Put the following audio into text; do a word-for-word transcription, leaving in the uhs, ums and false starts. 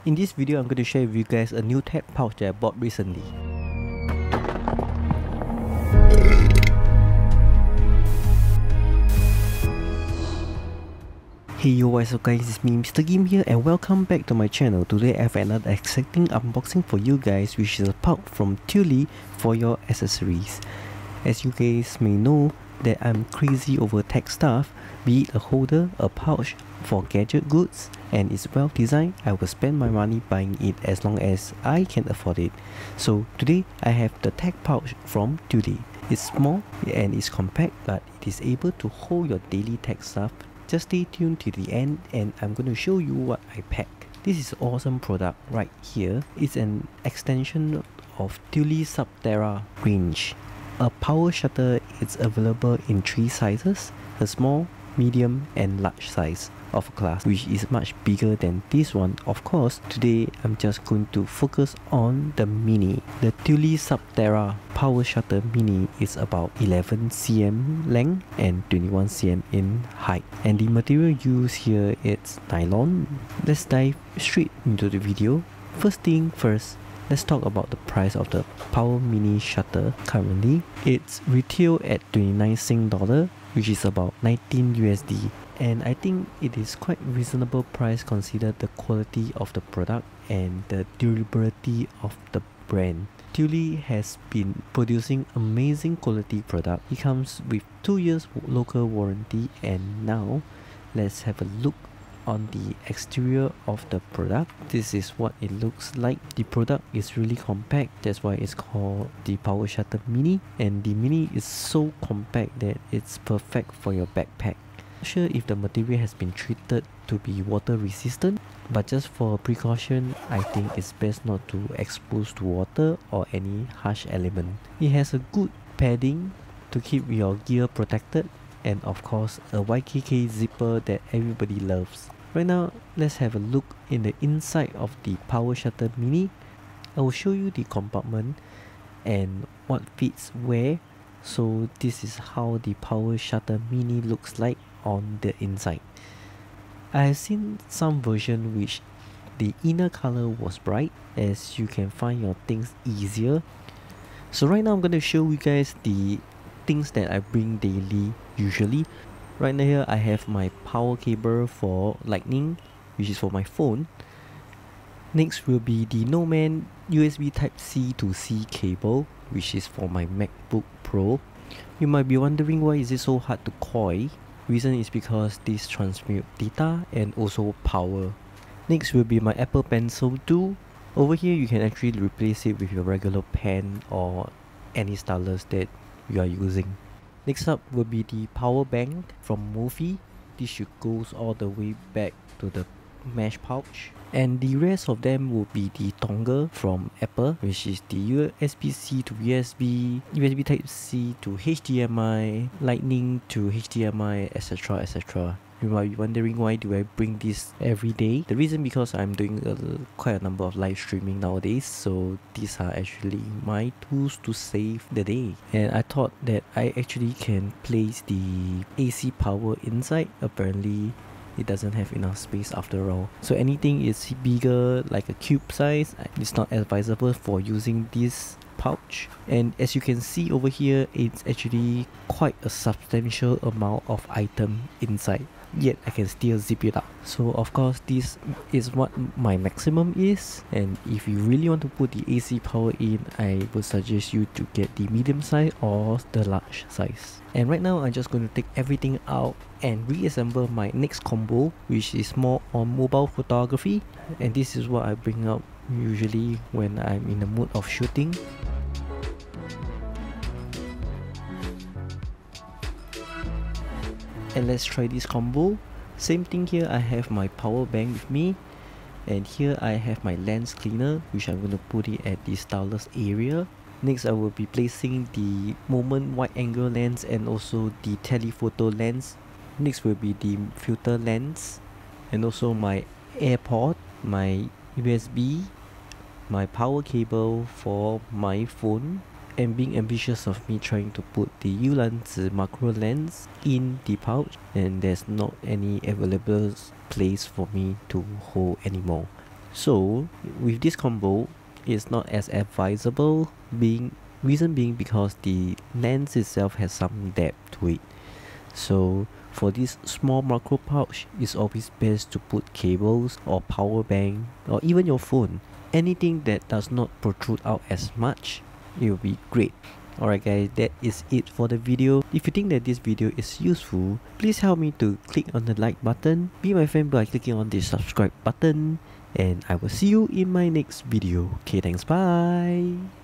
In this video, I'm going to share with you guys a new tech pouch that I bought recently. Hey yo, what's up guys, it's me Mister Game here and welcome back to my channel. Today I have another exciting unboxing for you guys, which is a pouch from Thule for your accessories. As you guys may know that I'm crazy over tech stuff, be it a holder, a pouch for gadget goods, and it's well designed. I will spend my money buying it as long as I can afford it. So today I have the tech pouch from Thule. It's small and it's compact, but it is able to hold your daily tech stuff. Just stay tuned to the end and I'm going to show you what I pack. This is an awesome product right here. It's an extension of Thule Subterra range. A power shutter is available in three sizes: a small, medium and large size of class, which is much bigger than this one. Of course, today I'm just going to focus on the mini. The Thule Subterra Power Shutter Mini is about eleven centimeters length and twenty-one centimeters in height, and the material used here is nylon. Let's dive straight into the video. First thing first, let's talk about the price of the Power Mini Shutter. Currently, it's retail at twenty-nine Sing dollar, which is about nineteen U S D. And I think it is quite reasonable price considered the quality of the product and the durability of the brand. Thule has been producing amazing quality product. It comes with two years local warranty, and now let's have a look on the exterior of the product. This is what it looks like. The product is really compact, that's why it's called the Power Shutter Mini, and the Mini is so compact that it's perfect for your backpack. Not sure if the material has been treated to be water resistant, but just for precaution, I think it's best not to expose to water or any harsh element. It has a good padding to keep your gear protected, and of course a Y K K zipper that everybody loves. Right now, let's have a look in the inside of the Power Shutter Mini. I will show you the compartment and what fits where. So this is how the Power Shutter Mini looks like on the inside. I have seen some version which the inner color was bright, as you can find your things easier. So right now I'm going to show you guys the things that I bring daily usually. Right now here I have my power cable for lightning, which is for my phone. Next will be the Nomad U S B Type C to C cable, which is for my MacBook Pro. You might be wondering why is it so hard to coil. Reason is because this transmits data and also power. Next will be my Apple Pencil two. Over here you can actually replace it with your regular pen or any stylus that you are using. Next up will be the power bank from Mophie. This should goes all the way back to the mesh pouch, and the rest of them will be the dongle from Apple, which is the U S B C to U S B, U S B Type C to H D M I, Lightning to H D M I, etc, etc. You might be wondering why do I bring this every day. The reason because I'm doing a, quite a number of live streaming nowadays, so these are actually my tools to save the day. And I thought that I actually can place the A C power inside. Apparently it doesn't have enough space after all. So anything is bigger, like a cube size, it's not advisable for using this pouch. And as you can see over here, it's actually quite a substantial amount of item inside, yet I can still zip it up. So of course this is what my maximum is, and if you really want to put the A C power in, I would suggest you to get the medium size or the large size. And right now I'm just going to take everything out and reassemble my next combo, which is more on mobile photography, and this is what I bring up usually when I'm in the mood of shooting. And let's try this combo. Same thing here, I have my power bank with me, and here I have my lens cleaner, which I'm going to put it at the stylus area. Next I will be placing the Moment wide angle lens and also the telephoto lens. Next will be the filter lens, and also my AirPod, my U S B, my power cable for my phone, and being ambitious of me trying to put the Ulanzi macro lens in the pouch, and there's not any available place for me to hold anymore. So with this combo, it's not as advisable, being reason being because the lens itself has some depth to it. So for this small macro pouch, it's always best to put cables or power bank or even your phone. Anything that does not protrude out as much, it will be great. Alright guys, that is it for the video. If you think that this video is useful, please help me to click on the like button, be my friend by clicking on the subscribe button, and I will see you in my next video. Okay, thanks, bye!